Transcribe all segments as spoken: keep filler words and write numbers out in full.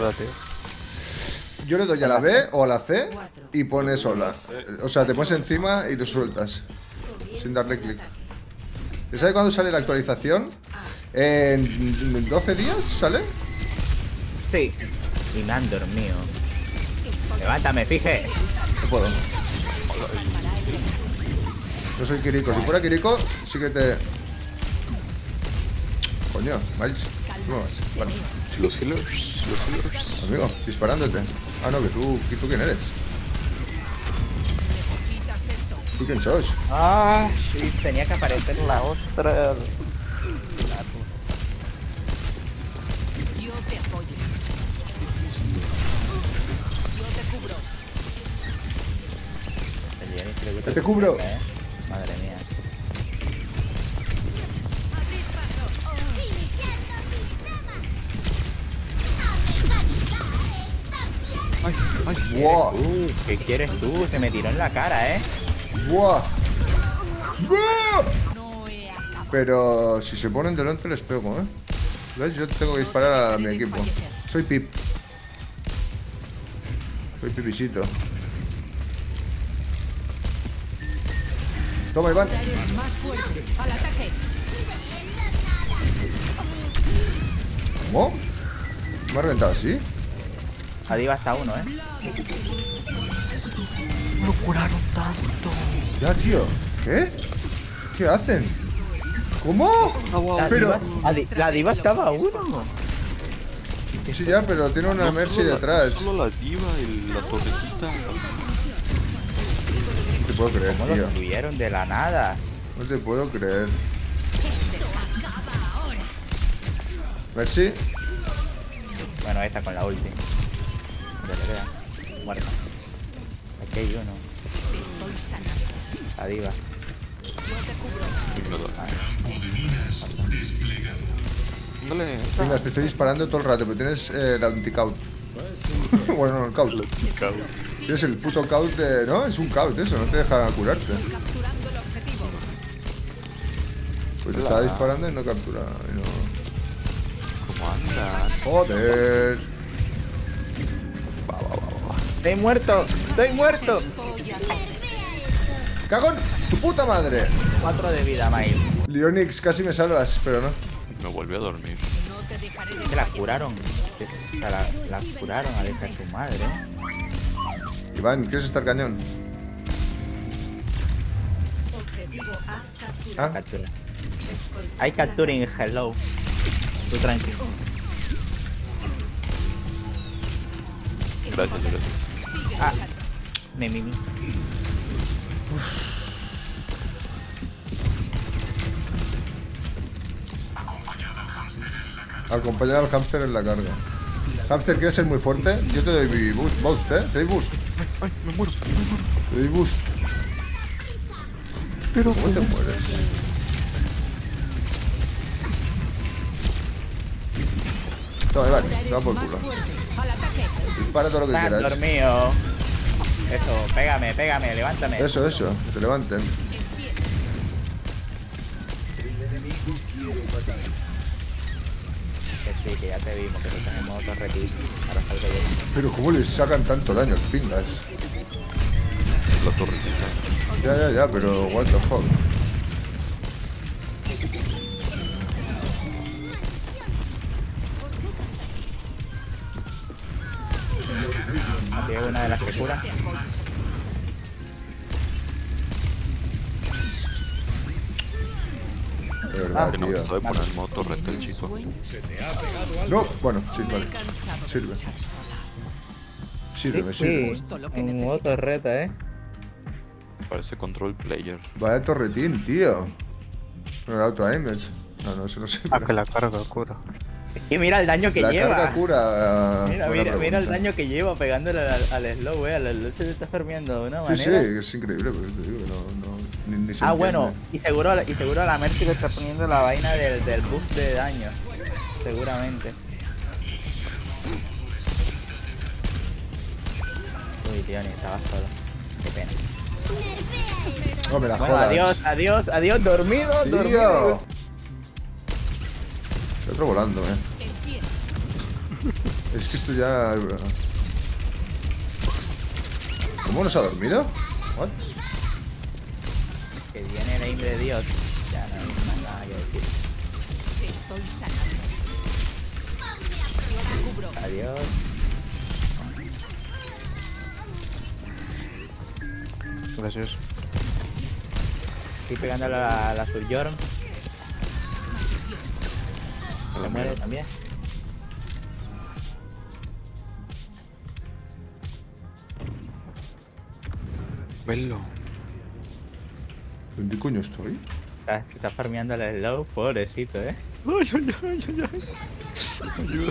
mierda, tío. Yo le doy a la B o a la C y pones sola. O sea, te pones encima y lo sueltas. Sin darle clic. ¿Y sabes cuándo sale la actualización? ¿En doce días sale? Sí. Y me han dormido. Levántame, fije. No puedo. Yo soy Kiriko. Si fuera Kiriko, sí que te... Coño, Miles. ¿Cómo vas? Vale. Los healers, los healers. Amigo, disparándote. Ah, no, que tú, que tú quién eres. ¿Tú quién sos? Ah, sí, tenía que aparecer la otra. Yo te apoyo. Yo te cubro. Te cubro. ¿Eh? Madre mía. Ay, ay, Buah. Uh, ¿qué quieres tú? Se me tiró en la cara, ¿eh? Buah. Buah. No he acabado. Pero si se ponen delante les pego, ¿eh? ¿Ves? Yo tengo que disparar a mi equipo. Soy Pip. Soy Pipisito. Toma, Iván. Eres más fuerte. Al ataque. ¿Cómo? ¿Me ha reventado así? Adiva hasta uno, ¿eh? lo curaron tanto. Ya, tío. ¿Qué? ¿Qué hacen? ¿Cómo? La, Pero... diva, la, di- la diva estaba a uno. Sí, ya, pero tiene una No, Mercy solo la- detrás. Solo la diva y la torretita. No te puedo creer, ¿Cómo lo tío. destruyeron de la nada? No te puedo creer. Mercy. Bueno, esta con la ulti. Ya le vea. Muerta. Aquí hay uno. Estoy sanando. La diva. Ándale. Venga, te estoy disparando todo el rato, pero tienes eh, el anti-caut. Bueno, no, el caut. Tienes el puto caut de... No, es un caut eso, no te deja curarte. Capturando el objetivo. Pues te estaba disparando y no captura. Y no... ¿Cómo anda? Joder. Va, va, va, va. ¡Estoy muerto! ¡Estoy muerto! Estoy atento. ¡Cagón! ¡Tu puta madre! Cuatro de vida, Miles. Leonix, casi me salvas, pero no. Me volvió a dormir. No te dejaré Se la curaron. O sea, la, la curaron a dejar tu madre. Iván, ¿quieres estar cañón? Ah, Captura. Hay capturing, hello. Tú tranquilo. Gracias, gracias. Ah, me mimi. acompañar al hámster en la carga. Hámster, ¿quieres ser muy fuerte? Yo te doy mi boost, boost, ¿eh? Te doy boost. Ay, ay, me muero, me muero. Te doy boost. Pero ¿Cómo te mueres? Toma, Iván, toma por más culo. fuerte. Al ataque. Dispara todo lo que Estás quieras. dormido. Eso, pégame, pégame, levántame. Eso, eso, que te levanten. Que sí, que ya te vimos, que tú estás en modo torretito. Ahora salgo yo. Pero ¿cómo les sacan tanto daño, pingas? la torretita. Ya, ya, ya, pero what the fuck. Aquí hay una de las que cura. De verdad, Que no tío. sabe poner el modo torreta el chico. No, bueno, sí, vale. Sirve. Sirve, me sirve. Justo lo que en modo necesito. torreta, eh. Parece control player. Vaya torretín, tío. No, el auto aim es... No, no, eso no sé. Ah, que la carga cura. Y mira el daño que La lleva. carga cura... Mira, buena mira, mira el pregunta. daño que lleva pegándole al, al slow, eh. Al slow se le está farmeando de una Sí, manera. sí, es increíble, pero te digo que no, no, ni, ni se Ah, entiende. bueno, y seguro, y seguro a la Mercy le está poniendo la vaina del, del boost de daño. Seguramente. Uy, tío, ni estaba solo. Qué pena. No me la Bueno, jodas. adiós, adiós, adiós, dormido, Tío. dormido. El otro volando, eh. En pie. Es que esto ya... ¿Cómo nos ha dormido? What? Que viene el aim de Dios. Ya no hay más nada que decir. Te estoy sanando. Yo te cubro. Adiós. Gracias. Estoy pegando a la, a la Surjorn. A Se la muere mierda. también. Velo. ¿Dónde coño estoy? Está, está farmeando el slow, pobrecito, eh. Ay, ay, ay, ay, ay. Ayuda.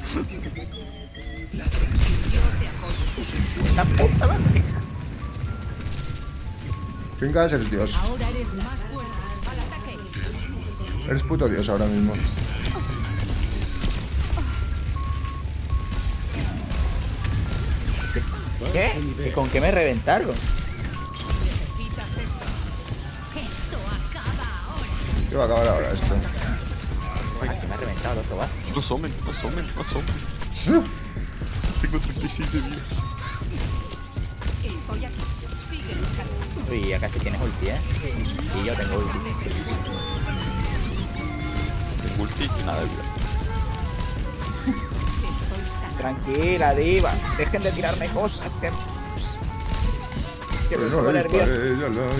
¡La puta madre! Venga, eres Dios. Ahora eres más fuerte. Al ataque. Eres puto Dios ahora mismo. ¿Qué? ¿Y con qué me reventaron? Necesitas esto. Esto acaba ahora. ¿Qué va a acabar ahora esto? Ah, que me ha reventado el otro vaso. No asomen, no asomen, no asomen. Tengo treinta y seis de vida. Estoy aquí. Sigue luchando. Uy, ya casi tienes ulti, eh. Y yo tengo ulti. Tengo ulti y nada de vida. Te estoy sanando. Tranquila, diva. Dejen de tirarme cosas que... Que me Pero pongo no la nervioso. disparé, ya la- Te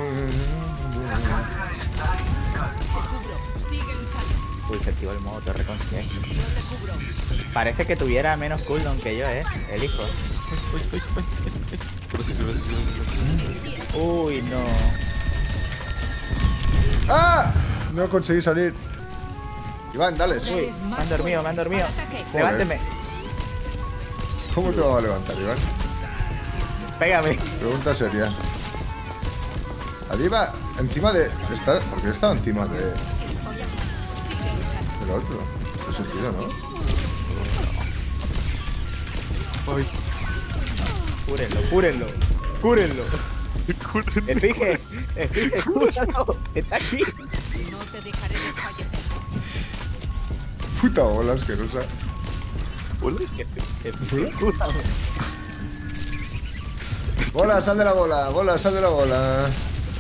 cubro. Sigue luchando. Uy, se activó el modo torre con cien. Yo te cubro. Parece que tuviera menos cooldown que yo, eh. El hijo. Ay, ay, ay, ay, ay, ay. Gracias, gracias, gracias. Uy, no. ¡Ah! No conseguí salir. Iván, dale. sí. Uy, me han dormido, me han dormido. Al ataque. Levánteme. ¿Cómo te va a levantar, Iván? Pégame. Pregunta seria. Adiva, encima de... Está... ¿Por qué estaba encima de... Estoy aquí. Sigue luchando. del otro? No sentido, ¿no? Ay, Cúrenlo, cúrenlo. Cúrenlo. cúrenme. Esfinge, esfinge, cúralo. Está aquí. No te dejaré desfallecer. Puta bola asquerosa. Hola. Esfinge, cúralo. Bola, sal de la bola. Bola, sal de la bola.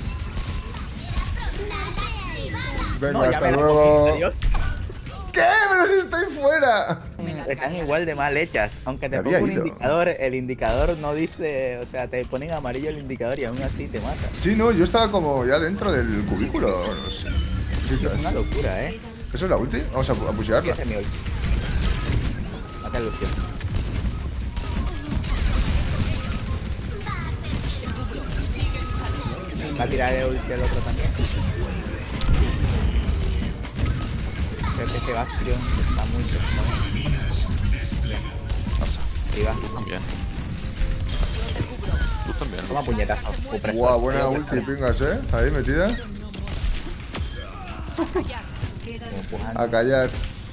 Venga, No, ya hasta me la luego. cogí, adiós. ¿Qué? ¡Pero si estoy fuera! Están igual de mal hechas. Aunque te Me había pongo un ido. indicador, el indicador no dice, o sea, te ponen amarillo el indicador y aún así te mata. Sí, no, yo estaba como ya dentro del cubículo. No sé. Sí, Es una locura, eh. ¿Eso es la ulti? Vamos a, a Sí, pushearla. ese es mi ulti. Mata ilusión. Va a tirar el ulti al otro también. Creo que ese Bastion está muy Pasa. Y va. Tú también. Tú también. Toma puñetazo. Opresor. Guau, buena Creo que ulti, está pingas, ¿eh? Ahí metida. Callar. como empujando. A callar.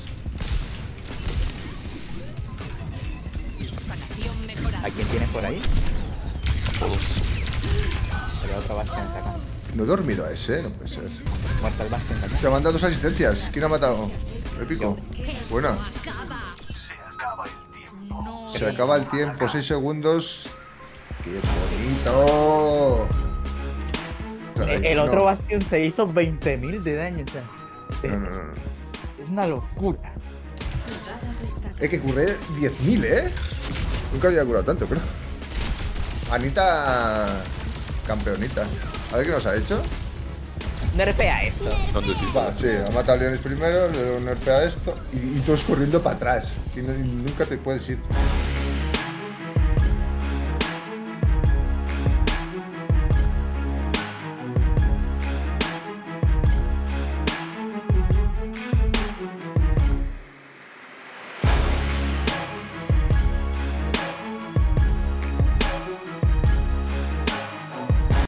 Sanación mejorada. ¿A quién tienes por ahí? Todos. El otro Bastion está acá. No he dormido a ese, no puede ser. Muerto el Bastion también. Te ha mandado dos asistencias. ¿Quién ha matado? Épico. Buena. Se acaba el tiempo, seis segundos. ¡Qué bonito! El, el otro Bastion se hizo veinte mil de daño, o sea. No, no, no, no. Es una locura. Es que curré diez mil, ¿eh? Nunca había curado tanto, pero... Anita... Campeonita. A ver qué nos ha hecho. Nerfea esto. ¿Dónde sí? Va, sí, ha matado a Leonis primero, luego nerfea esto y, y todos corriendo para atrás. Y, no- y nunca te puedes ir.